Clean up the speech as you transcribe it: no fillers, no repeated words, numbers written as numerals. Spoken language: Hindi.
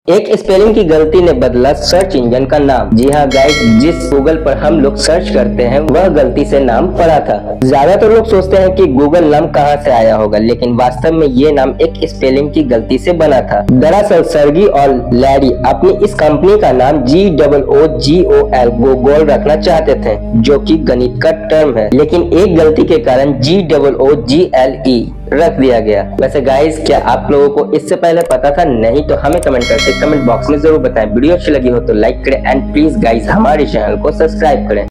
एक स्पेलिंग की गलती ने बदला सर्च इंजन का नाम। जी हाँ गाइस, जिस गूगल पर हम लोग सर्च करते हैं वह गलती से नाम पड़ा था। ज्यादातर लोग सोचते हैं कि गूगल नाम कहां से आया होगा, लेकिन वास्तव में ये नाम एक स्पेलिंग की गलती से बना था। दरअसल सर्गी और लैरी अपनी इस कंपनी का नाम GOOGOL गोगोल रखना चाहते थे, जो कि गणित का टर्म है, लेकिन एक गलती के कारण GOOGLE रख दिया गया। वैसे गाइस, क्या आप लोगों को इससे पहले पता था? नहीं तो हमें कमेंट करके कमेंट बॉक्स में जरूर बताएं। वीडियो अच्छी लगी हो तो लाइक करें एंड प्लीज गाइस हमारे चैनल को सब्सक्राइब करें।